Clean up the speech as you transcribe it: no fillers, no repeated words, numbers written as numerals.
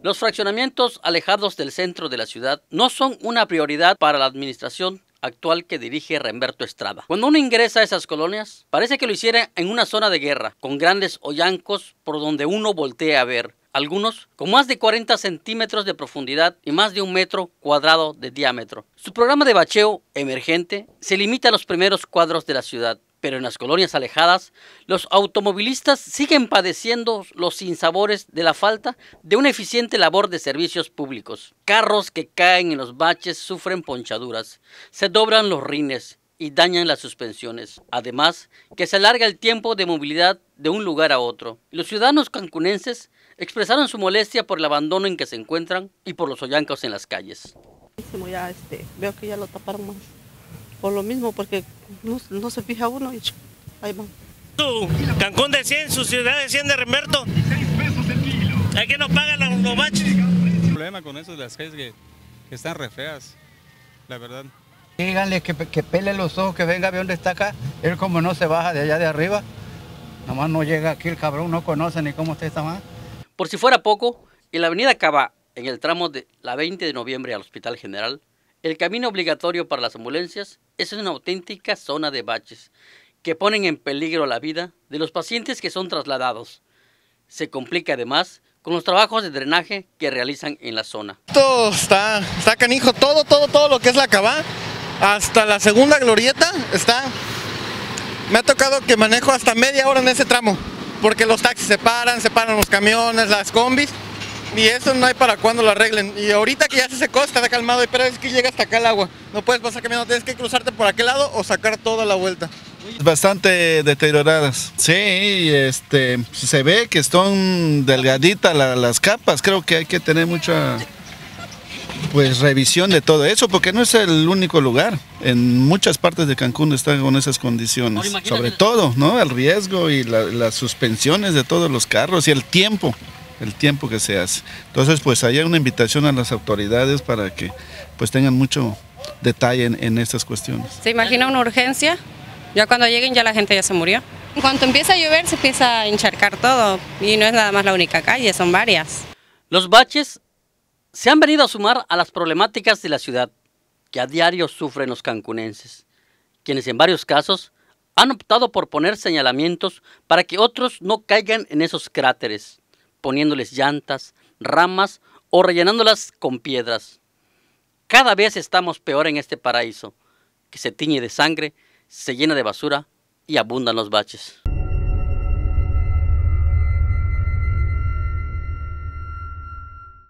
Los fraccionamientos alejados del centro de la ciudad no son una prioridad para la administración actual que dirige Remberto Estrada. Cuando uno ingresa a esas colonias, parece que lo hiciera en una zona de guerra, con grandes hoyancos por donde uno voltea a ver, algunos con más de 40 centímetros de profundidad y más de 1 metro cuadrado de diámetro. Su programa de bacheo emergente se limita a los primeros cuadros de la ciudad, pero en las colonias alejadas, los automovilistas siguen padeciendo los sinsabores de la falta de una eficiente labor de servicios públicos. Carros que caen en los baches sufren ponchaduras, se doblan los rines y dañan las suspensiones. Además, que se alarga el tiempo de movilidad de un lugar a otro. Los ciudadanos cancunenses expresaron su molestia por el abandono en que se encuentran y por los hoyancos en las calles. Ya, veo que ya lo taparon más. Por lo mismo, porque no se fija uno y ahí va. Cancún de 100, su ciudad de 100 de Remberto. Hay que no pagan los baches. El problema con eso de las calles que están re feas, la verdad. Díganle que pele los ojos, que venga a ver dónde está acá. Él como no se baja de allá de arriba, nomás no llega aquí el cabrón, no conoce ni cómo está esta más. Por si fuera poco, en la avenida Cava, en el tramo de la 20 de noviembre al Hospital General, el camino obligatorio para las ambulancias es una auténtica zona de baches que ponen en peligro la vida de los pacientes que son trasladados. Se complica además con los trabajos de drenaje que realizan en la zona. Esto está canijo, todo lo que es la Cava, hasta la segunda glorieta está. Me ha tocado que manejo hasta media hora en ese tramo, porque los taxis se paran los camiones, las combis. Y eso no hay para cuando lo arreglen. Y ahorita que ya se secó, está calmado, pero es que llega hasta acá el agua. No puedes pasar caminando, tienes que cruzarte por aquel lado o sacar toda la vuelta. Bastante deterioradas. Sí, se ve que son delgaditas las capas. Creo que hay que tener mucha revisión de todo eso, porque no es el único lugar. En muchas partes de Cancún están con esas condiciones. Sobre todo, ¿no? El riesgo y las suspensiones de todos los carros y el tiempo que se hace. Entonces, pues hay una invitación a las autoridades para que pues tengan mucho detalle en estas cuestiones. ¿Se imagina una urgencia? Ya cuando lleguen ya la gente ya se murió. En cuanto empieza a llover se empieza a encharcar todo y no es nada más la única calle, son varias. Los baches se han venido a sumar a las problemáticas de la ciudad que a diario sufren los cancunenses, quienes en varios casos han optado por poner señalamientos para que otros no caigan en esos cráteres, poniéndoles llantas, ramas o rellenándolas con piedras. Cada vez estamos peor en este paraíso, que se tiñe de sangre, se llena de basura y abundan los baches.